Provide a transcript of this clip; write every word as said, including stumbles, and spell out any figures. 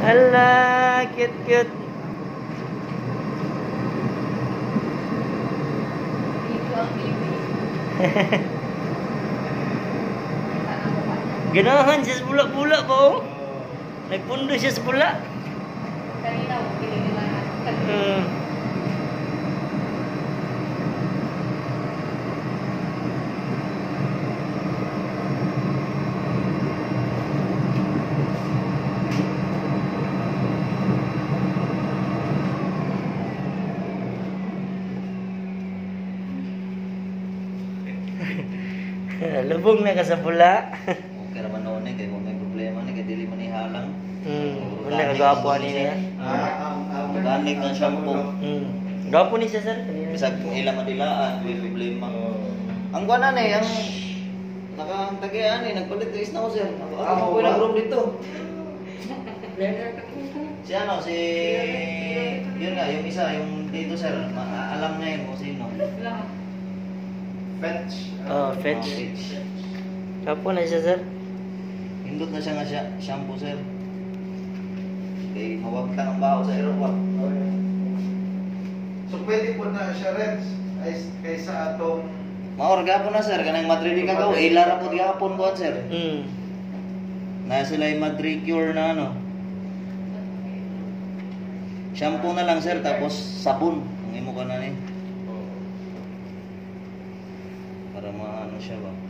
Ala, cute cute. Ganahan siya sa bulak-bulak ba oh? Nagpundo siya sa bulak. Kanina, piniliman. Hmm. Lubog na ka sa pula. Okay naman noon eh, kaya may problema ni, kaya dili man ihalang. Hmm, wala kagapo ni niya. Organic ang shampoo. Hmm. Gapo ni siya sir. Bisag ilang madilaan, may problema. Ang kuwanan eh, ang nakatagian eh, nagpalit is na ko sir. Ako ko nag-room dito. Si ano, si... Yun nga, yung isa, yung dito sir, ma- alam niya yun kung sino. Fetch. Oh, fetch. Gapo na siya sir. Hindot na siya nga siya, shampoo sir. Kaya mawagtang ang baho sa aeroport. So pwede po na siya Reds ay kaysa atong Maor gapon na sir, kanang Madrid ka gaw, eh lara po gapon ko sir. Hmm. Na sila yung Madrid cure na ano. Shampoo na lang sir, tapos sabon. Ang imo ka na ni. Para maano siya ba.